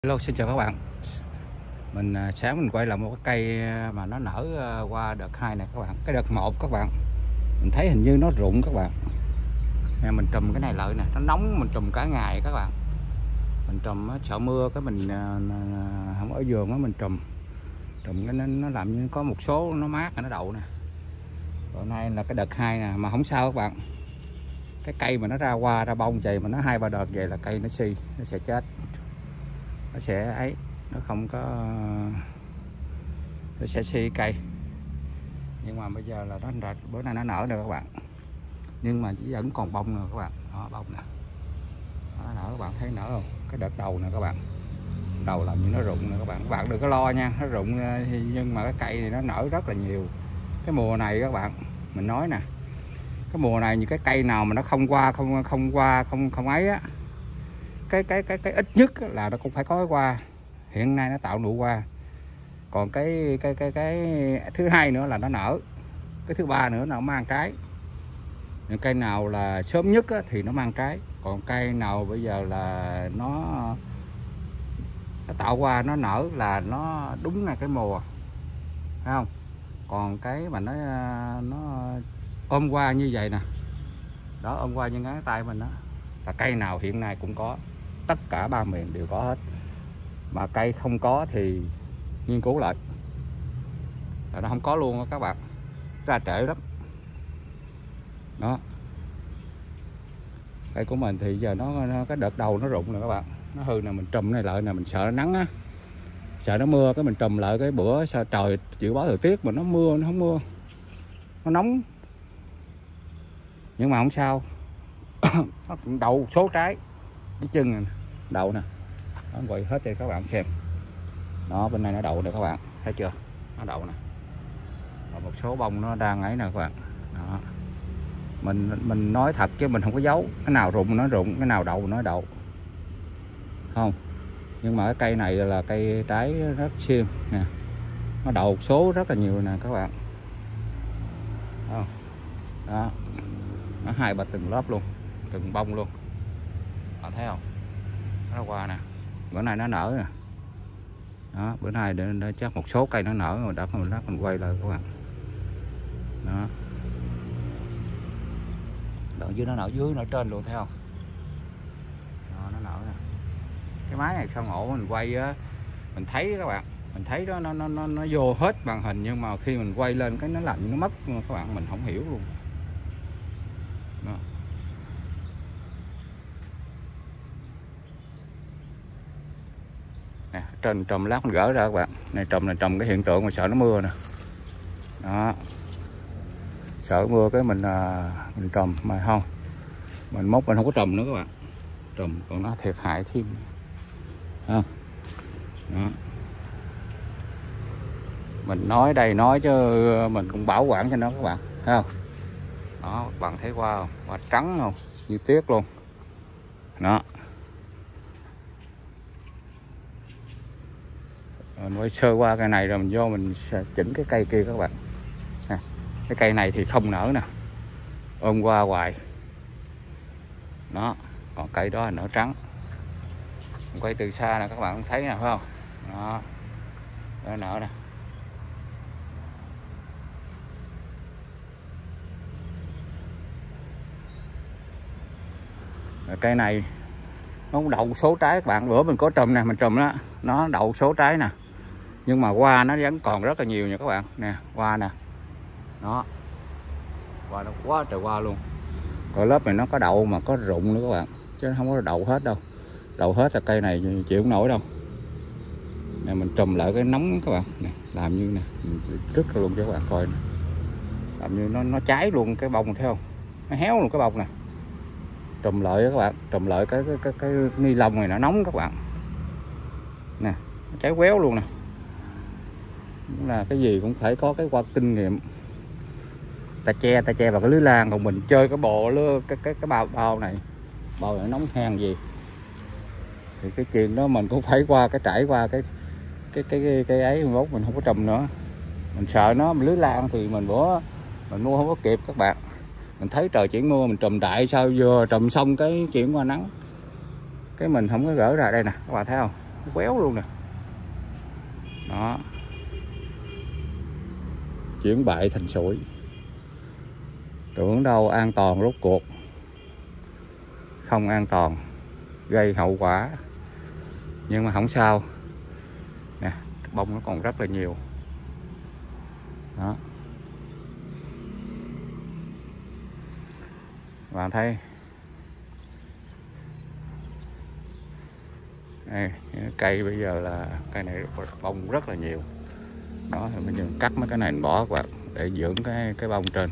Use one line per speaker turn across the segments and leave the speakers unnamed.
Hello, xin chào các bạn. Sáng mình quay lại một cái cây mà nó nở qua đợt 2 này các bạn. Cái đợt 1 các bạn, mình thấy hình như nó rụng các bạn. Nè, mình trùm cái này lại nè, nó nóng mình trùm cả ngày các bạn. Mình trùm sợ mưa cái mình không ở giường á, mình trùm cái nó làm như có một số nó mát nó đậu nè. Còn nay là cái đợt 2 nè, mà không sao các bạn. Cái cây mà nó ra hoa ra bông vậy mà nó 2-3 đợt vậy là cây nó suy, nó sẽ chết. Nó sẽ ấy, nó không có, nó sẽ suy cây. Nhưng mà bây giờ là nó bữa nay nó nở rồi các bạn, nhưng mà chỉ vẫn còn bông nữa các bạn. Đó, bông nè, nó nở, các bạn thấy nở không? Cái đợt đầu nè các bạn, đầu làm như nó rụng nè các bạn. Các bạn đừng có lo nha, nó rụng nhưng mà cái cây thì nó nở rất là nhiều. Cái mùa này các bạn, mình nói nè, cái mùa này những cái cây nào mà nó không ấy á, cái ít nhất là nó cũng phải có cái hoa. Hiện nay nó tạo nụ hoa. Còn cái thứ hai nữa là nó nở, cái thứ ba nữa là nó mang trái. Những cây nào là sớm nhất á, thì nó mang trái. Còn cây nào bây giờ là nó tạo hoa nó nở là nó đúng ngay cái mùa, thấy không? Còn cái mà nó ôm hoa như vậy nè, đó, ôm hoa như ngón tay mình đó, là cây nào hiện nay cũng có, tất cả ba miền đều có hết. Mà cây không có thì nghiên cứu lại là nó không có luôn đó các bạn, ra trễ lắm đó. Cây của mình thì giờ nó cái đợt đầu nó rụng rồi các bạn, nó hư nè. Mình trùm này lại nè, mình sợ nó nắng á, sợ nó mưa, cái mình trùm lại. Cái bữa sao trời dự báo thời tiết mà nó mưa, nó không mưa, nó nóng, nhưng mà không sao. Nó cũng đậu số trái, cái chân này đậu nè, nó quay hết cho các bạn xem. Đó, bên này nó đậu nè các bạn, thấy chưa? Nó đậu nè, và một số bông nó đang ấy nè các bạn. Đó, mình nói thật chứ mình không có giấu. Cái nào rụng nó rụng, cái nào đậu nó đậu, không. Nhưng mà cái cây này là cây trái rất siêng nè, nó đậu số rất là nhiều nè các bạn. Đó, nó 2-3 từng lớp luôn, từng bông luôn, bạn thấy không? Nó qua nè, bữa nay nó nở nè. Đó, bữa nay để chắc một số cây nó nở rồi, đã mình lát mình quay lại các bạn. Đó, đoạn dưới nó nở dưới, nở trên luôn, thấy không? Đó, nó nở nè. Cái máy này sao ngộ, mình quay á, mình thấy các bạn, mình thấy đó nó vô hết màn hình, nhưng mà khi mình quay lên cái nó làm như nó mất các bạn, mình không hiểu luôn. Đó. Nè, trên trùm lát mình gỡ ra các bạn. Này trùm này, trùm cái hiện tượng mà sợ nó mưa nè. Đó, sợ mưa cái mình trùm mà không, mình mốt mình không có trùm nữa các bạn. Trùm còn nó thiệt hại thêm không. Đó, mình nói đây nói chứ mình cũng bảo quản cho nó các bạn, thấy không? Đó, bạn thấy hoa không? Hoa trắng không, như tuyết luôn. Đó, mình quay sơ qua cây này rồi mình vô mình chỉnh cái cây kia các bạn. Nè, cái cây này thì không nở nè, ôm qua hoài. Đó, còn cây đó là nở trắng. Mình quay từ xa nè các bạn thấy nè, phải không? Đó, nó nở nè. Cây này nó cũng đậu số trái các bạn. Bữa mình có trùm nè, mình trùm đó, nó đậu số trái nè, nhưng mà hoa nó vẫn còn rất là nhiều nha các bạn. Nè, hoa nè, đó, hoa nó quá trời hoa luôn. Còn lớp này nó có đậu mà có rụng nữa các bạn, chứ không có đậu hết đâu. Đậu hết là cây này chịu không nổi đâu. Nè, mình trùm lại cái nóng các bạn nè, làm như nè, rứt luôn cho các bạn coi nè. Làm như nó cháy luôn cái bông, thấy không? Nó héo luôn cái bông nè. Trùm lại các bạn, trùm lại cái ni lông này nó nóng các bạn nè, nó cháy quéo luôn nè. Là cái gì cũng phải có cái qua kinh nghiệm, ta che vào cái lưới lan. Còn mình chơi cái bộ lưới, cái bao này nóng hang gì thì cái chuyện đó mình cũng phải trải qua cái ấy. Mốt mình không có trùm nữa, mình sợ nó lưới lan thì mình mua không có kịp các bạn. Mình thấy trời chuyển mưa mình trùm đại, sao vừa trùm xong cái chuyển qua nắng cái mình không có gỡ ra. Đây nè các bạn thấy không? quéo luôn nè. Đó, chuyển bại thành sủi. Tưởng đâu an toàn, rốt cuộc không an toàn, gây hậu quả. Nhưng mà không sao nè, bông nó còn rất là nhiều. Đó, bạn thấy đây, cây bây giờ là cây này bông rất là nhiều. Đó thì mình dừng cắt mấy cái này mình bỏ các bạn, để dưỡng cái bông trên.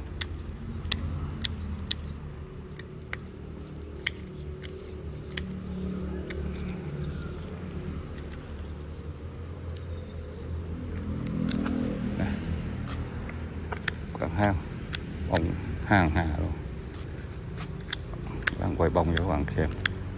Còn hang bông hàng hà luôn. Bạn quay bông cho các bạn xem.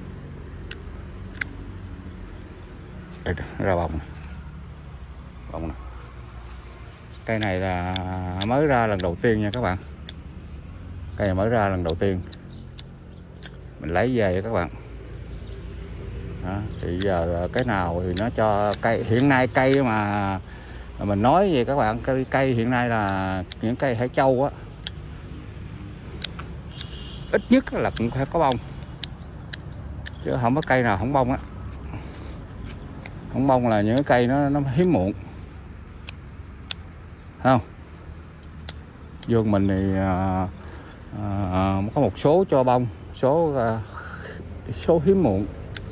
Đây, ra bông này. Bông này. Cây này là mới ra lần đầu tiên nha các bạn. Cây này mới ra lần đầu tiên mình lấy về các bạn. Đó, thì giờ cái nào thì nó cho cây. Hiện nay cây mà mình nói về các bạn, cây hiện nay là những cây hải châu á, ít nhất là cũng phải có bông, chứ không có cây nào không bông á. Không bông là những cây nó hiếm muộn, không? Vườn mình thì có một số cho bông, số hiếm muộn.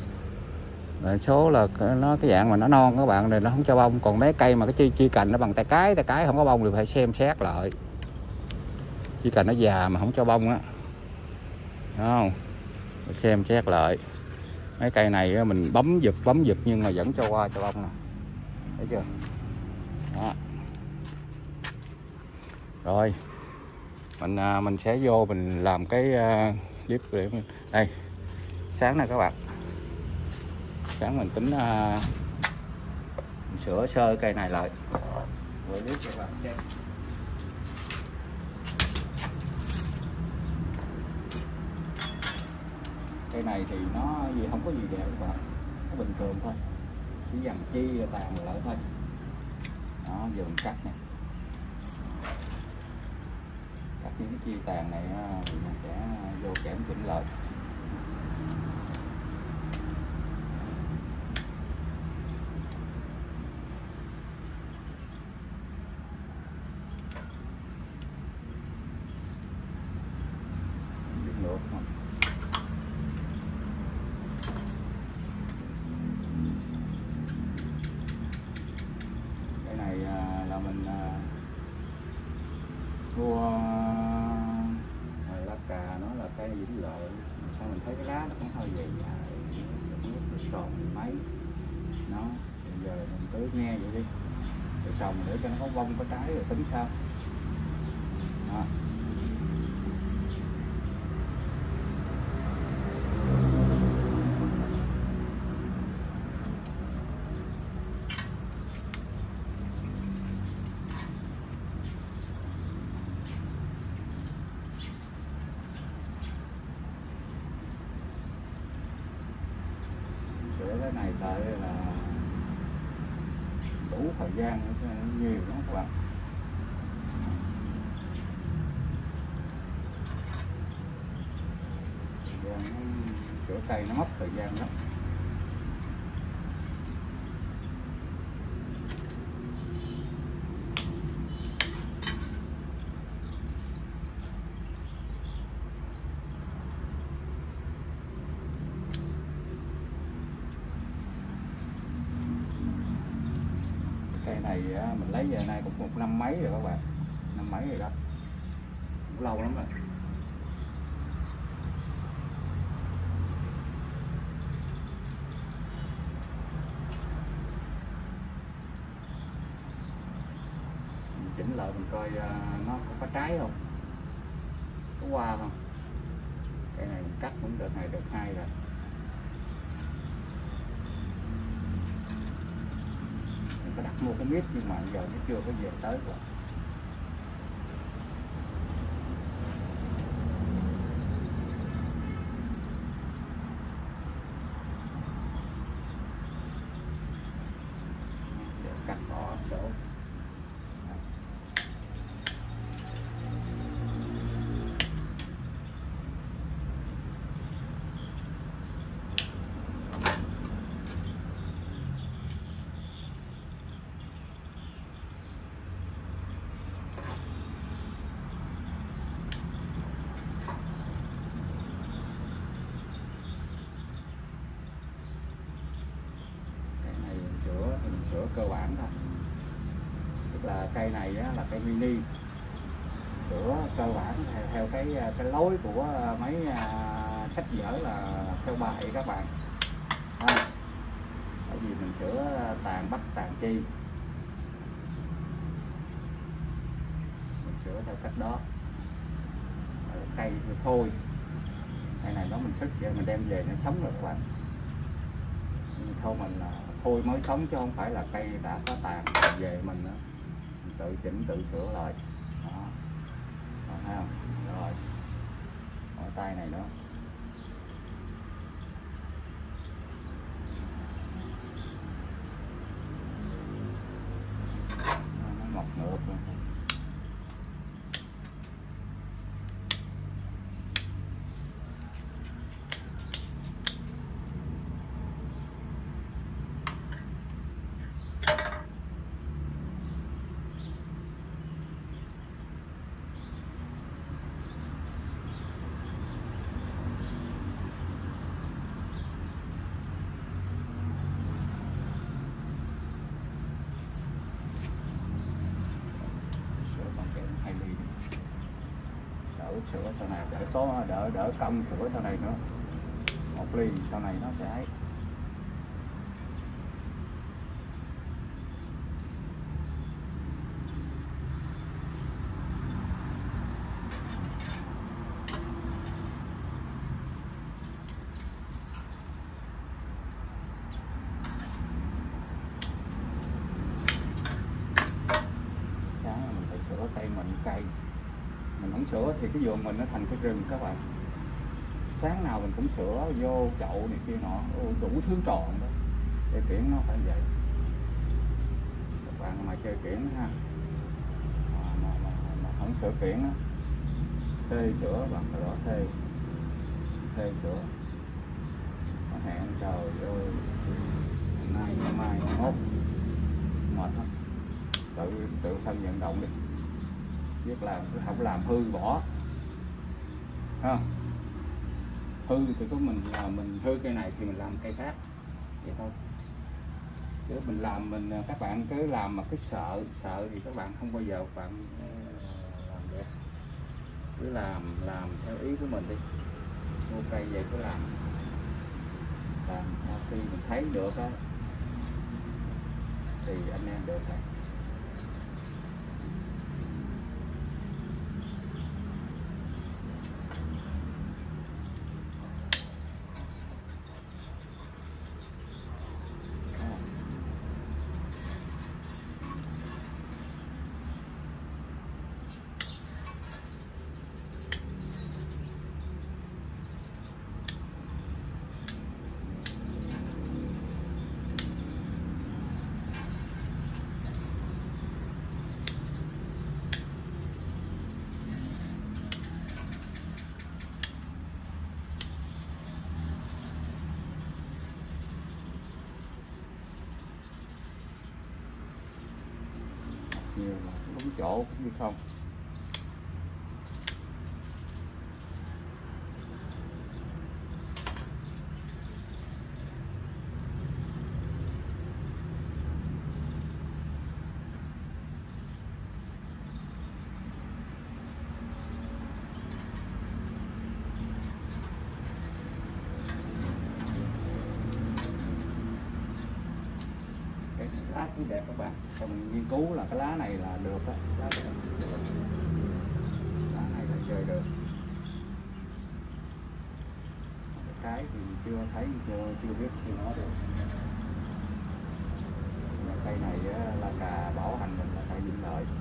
Số là nó cái dạng mà nó non các bạn, này nó không cho bông. Còn mấy cây mà cái chi cành nó bằng tay cái không có bông thì phải xem xét lại. Chi cành nó già mà không cho bông á, đúng không? Phải xem xét lại. Mấy cây này mình bấm giật nhưng mà vẫn cho qua cho bông nè, thấy chưa? Đó. Rồi mình sẽ vô mình làm cái clip để đây. Sáng nay các bạn, sáng mình tính mình sửa sơ cây này lại rồi clip cho các bạn xem. Cây này thì nó không có gì đẹp các bạn, nó bình thường thôi, chỉ dằn chi tàn lại thôi. Đó, giờ mình cắt nè, cắt những cái chi tàn này thì mình sẽ vô kẽm chỉnh lại. Cái này là mình mua lá cà, nó là cây vĩnh lợi. Sao mình thấy cái lá nó cũng hơi dày dài, tròn mấy nó. Bây giờ mình cứ nghe vậy đi, rồi xong để cho nó có bông có trái rồi tính sao. Đó. Sửa cái này tại là đủ thời gian nhiều lắm các bạn. Sửa cây nó mất thời gian lắm. Cây này mình lấy về nay cũng một năm mấy rồi các bạn, năm mấy rồi đó, cũng lâu lắm rồi. Mình chỉnh lại mình coi nó có trái không, có hoa không. Cây này mình cắt cũng đợt này đợt hai rồi. Có đặt mua cái mít nhưng mà giờ nó chưa có về tới rồi. sửa cơ bản thôi, tức là cây này á, là cây mini, sửa cơ bản theo cái lối của mấy sách vở là theo bài các bạn. Bởi vì mình sửa tàn bắt tàn chi, mình sửa theo cách đó. Cây thôi, cây này nó mình sức vậy mình đem về nó sống rồi các bạn. Thôi mình thôi mới sống chứ không phải là cây đã có tàn về mình tự chỉnh tự sửa lại đó. Thấy không? Rồi ở tay này nữa nó mọc ngược luôn. Sửa sau này để có đỡ công sửa sau này nữa, một ly sau này nó sẽ ấy. Sáng mình phải sửa cây mình không sửa thì cái vườn mình nó thành cái rừng các bạn. Sáng nào mình cũng sửa vô chậu này kia nọ đủ thứ tròn đó. Chơi kiển nó phải vậy các bạn, mà chơi kiển ha, mà không sửa kiển á, thê sửa bằng cái đó, thê sửa nó hẹn trời ơi nay ngày mai ngày mốt mệt lắm. Tự thân vận động đi, biết làm không làm hư bỏ ha. Hư thì có mình là mình hư cây này thì mình làm cây khác vậy thôi, chứ mình làm các bạn cứ làm mà cứ sợ thì các bạn không bao giờ bạn làm được. Cứ làm theo ý của mình đi, mua cây về cứ làm khi mình thấy được á thì anh em được rồi. Nhiều mà đúng chỗ như không. Lá cũng đẹp các bạn, còn mình nghiên cứu là cái lá này là được á, lá này là chơi được. Cái thì chưa thấy, chưa biết khi nó được. Cây này là cà bảo hành mình là cây Vĩnh Lợi.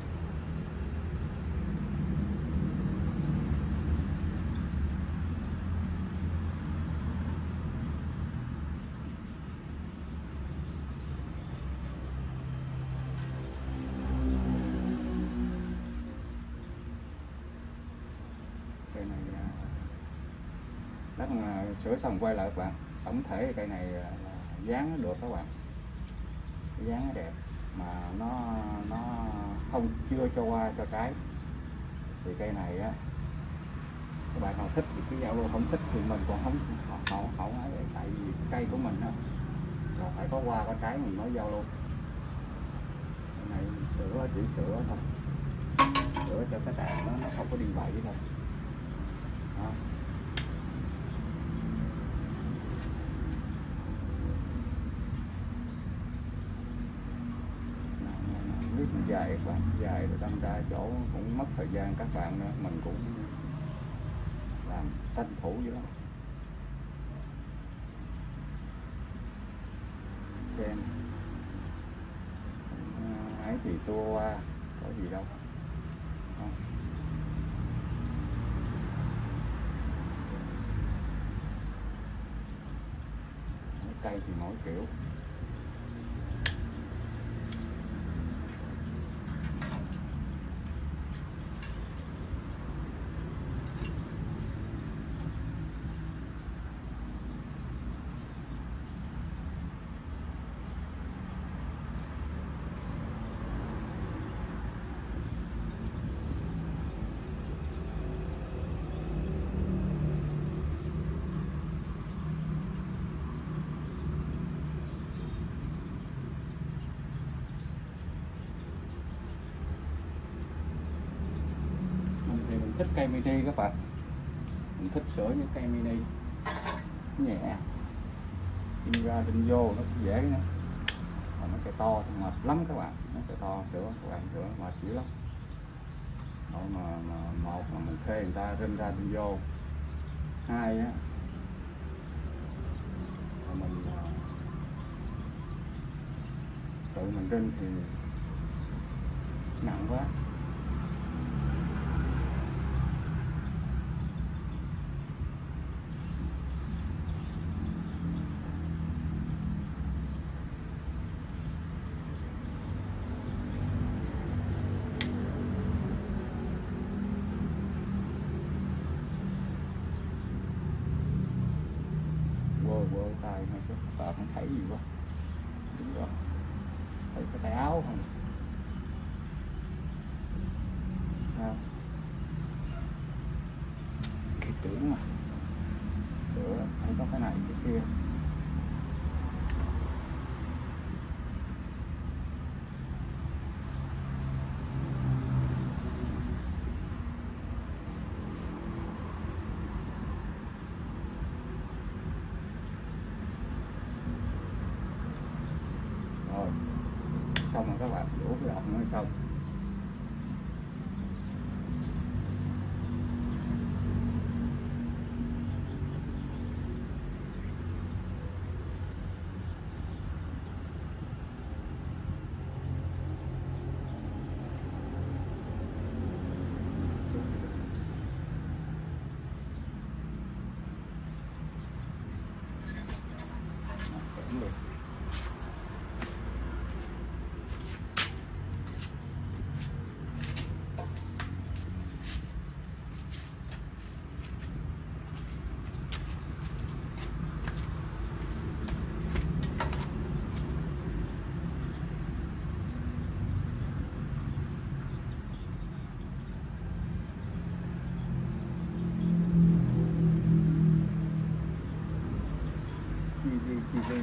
Lát mà sửa xong quay lại các bạn, tổng thể cây này là dáng nó được các bạn, dáng nó đẹp mà nó không chưa cho hoa cho trái. Thì cây này á các bạn nào thích thì cứ giao luôn, không thích thì mình còn không ấy, tại vì cây của mình á là phải có hoa có trái mình mới giao luôn. này sửa, chỉ sửa thôi, sửa cho cái đàn nó không có đi bậy thôi. Đó. Nước mình dài các bạn, dài rồi đâm ra chỗ cũng mất thời gian các bạn nữa, mình cũng làm tranh thủ dữ lắm. Xem ấy thì tua qua có gì đâu. Không. Cây thì mỗi kiểu. Thích cây mini các bạn, mình thích sửa những cây mini nhẹ, đi ra đinh vô nó cũng dễ nữa. Còn nó cây to thì mệt lắm các bạn, nó cây to sửa các bạn sửa mệt dữ lắm. Rồi mà một là mình thuê người ta rinh ra đinh vô, hai á là mình tự mình rinh thì nặng quá. Vô tay thôi chứ các bạn không thấy gì quá. Đúng rồi, thấy cái tay áo không sao cái tưởng mà sửa không có cái này cái kia. Rồi xong rồi các bạn, đổ cái ọng nó xong. Chi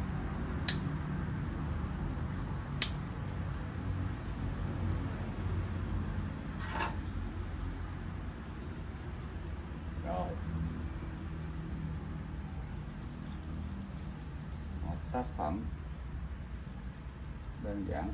rồi một tác phẩm đơn giản.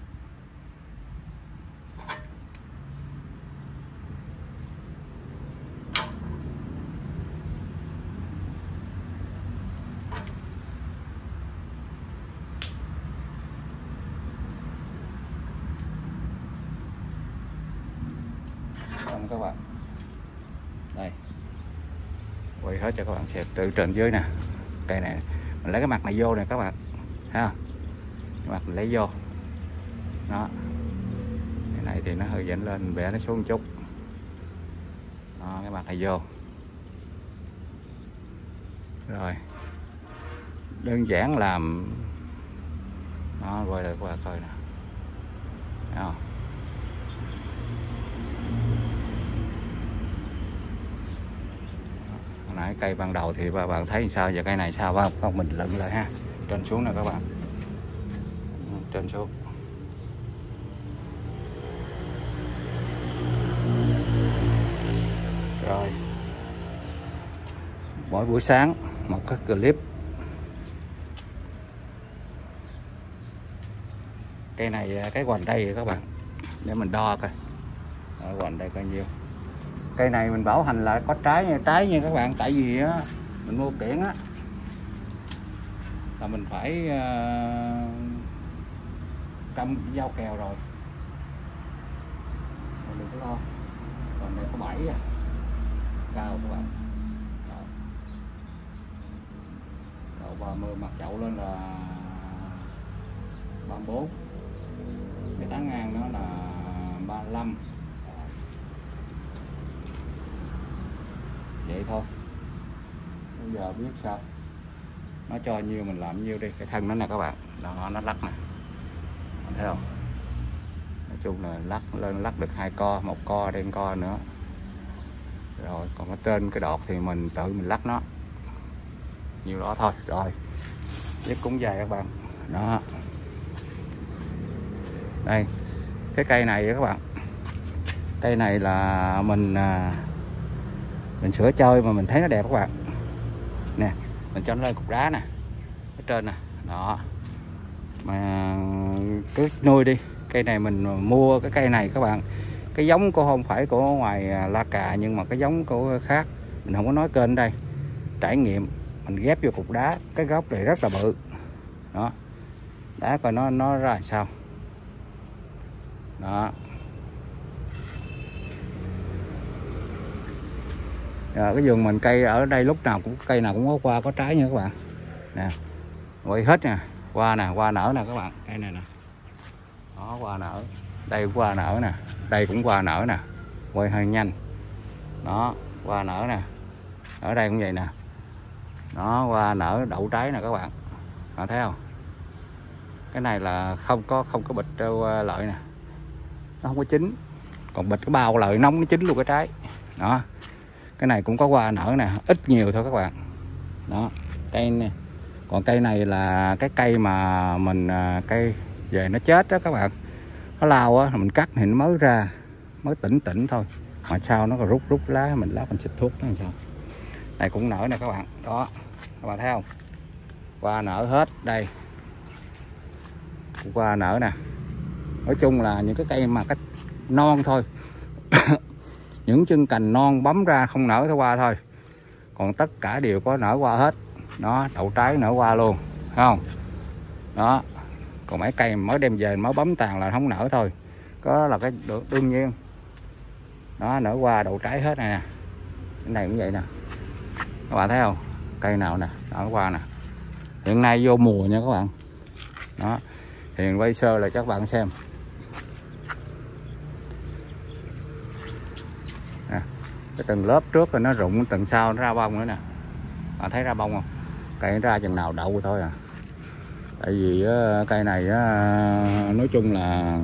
Xong các bạn, đây quay hết cho các bạn xem từ trên dưới nè. Cây này mình lấy cái mặt này vô nè các bạn, ha, cái mặt mình lấy vô đó, cái này thì nó hơi dãnh lên, vẽ nó xuống một chút đó, cái mặt này vô rồi, đơn giản làm nó quay lại qua coi nè, thấy không? Hồi nãy cây ban đầu thì các bạn thấy sao, giờ cây này sao không? Không, mình lựng lại ha, trên xuống nè các bạn, trên xuống mỗi buổi sáng một cái clip. Cây này cái hoành đây các bạn, để mình đo coi ở hoành đây coi nhiêu. Cây này mình bảo hành là có trái nha các bạn, tại vì á mình mua kiển á là mình phải cầm dao kèo rồi, mình đừng có lo. Còn này có 7 à, cao các bạn. Đầu 30 mặt chậu lên là 34, cái tán ngang nó là 35. Vậy thôi, bây giờ biết sao, nó cho nhiêu mình làm nhiêu đi. Cái thân nó nè các bạn, nó lắc nè, thấy không? Nói chung là lắc lên lắc được 2 co, 1 co đen co nữa. Rồi còn ở trên cái đọt thì mình tự mình lắc nó nhiều đó thôi. Rồi clip cũng dài các bạn. Đó, đây cái cây này các bạn, cây này là mình sửa chơi mà mình thấy nó đẹp các bạn nè. Mình cho nó lên cục đá nè ở trên nè, đó mà cứ nuôi đi. Cây này mình mua cái cây này các bạn, cái giống của không phải của ngoài La Cà, nhưng mà cái giống của khác, mình không có nói kênh đây. Trải nghiệm mình ghép vô cục đá, cái gốc này rất là bự đó, đá coi nó ra làm sao đó. Rồi, cái vườn mình cây ở đây lúc nào cũng cây nào cũng có hoa có trái nha các bạn nè, quay hết nè, hoa nè, hoa nở nè các bạn, cây này nè, đó hoa nở, đây hoa nở nè, đây cũng hoa nở nè, quay hơi nhanh đó, hoa nở nè, ở đây cũng vậy nè, đó hoa nở đậu trái nè các bạn, bạn thấy không? Cái này là không có bịch lợi nè, nó không có chín, còn bịch cái bao lợi nóng nó chín luôn cái trái đó. Cái này cũng có hoa nở nè, ít nhiều thôi các bạn đó. Cây nè, còn cây này là cái cây mà mình cây về nó chết đó các bạn, nó lao á, mình cắt thì nó mới ra, mới tỉnh thôi, mà sau nó còn rút lá, mình xịt thuốc nó làm sao. Này cũng nở nè các bạn, đó các bạn thấy không, hoa nở hết đây, hoa nở nè. Nói chung là những cái cây mà cái non thôi những chân cành non bấm ra không nở hoa thôi, còn tất cả đều có nở hoa hết đó, đậu trái nở hoa luôn, thấy không? Đó, còn mấy cây mới đem về mới bấm tàn là không nở thôi, có là cái đương nhiên đó, nở hoa đậu trái hết này nè. Cái này cũng vậy nè, các bạn thấy không, cây nào nè nở hoa nè. Hiện nay vô mùa nha các bạn đó, thì quay sơ là cho các bạn xem nè. Cái tầng lớp trước rồi nó rụng, tầng sau nó ra bông nữa nè, bạn thấy ra bông không? Cây ra chừng nào đậu thôi à, tại vì cây này nói chung là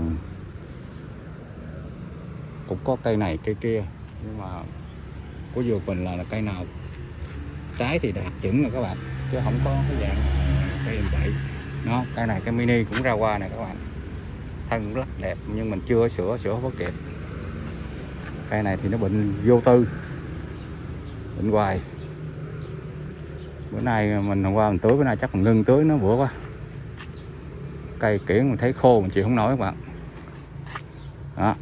cũng có cây này cây kia, nhưng mà của vườn mình là cây nào trái thì đạt chuẩn rồi các bạn, chứ không có cái dạng cây làm vậy nó. Cây này cái mini cũng ra hoa này các bạn, thân rất đẹp nhưng mình chưa sửa không có kịp. Cây này thì nó bệnh vô tư, bệnh hoài. Bữa nay mình hôm qua mình tưới, bữa nay chắc mình ngưng tưới nó bữa quá. Cây kiển mình thấy khô mình chịu không nổi các bạn. Đó.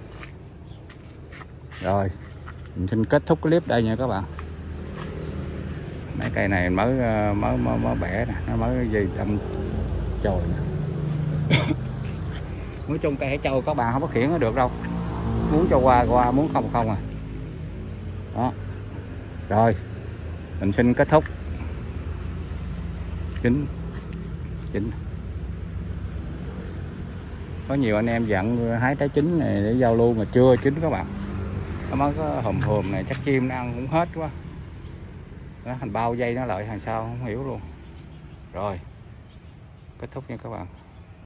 Rồi, mình xin kết thúc clip đây nha các bạn. Mấy cây này mới bẻ nè, nó mới dây đâm chồi nè. Nói chung cây hải châu các bạn không có khiển nó được đâu. Muốn cho qua, muốn không à. Đó. Rồi, mình xin kết thúc. Chín. Có nhiều anh em dặn hái trái chín này để giao lưu mà chưa chín các bạn. Nó mới có hùm này, chắc chim nó ăn cũng hết quá. Nó thành bao dây nó lợi hàng sao không hiểu luôn. Rồi, kết thúc nha các bạn.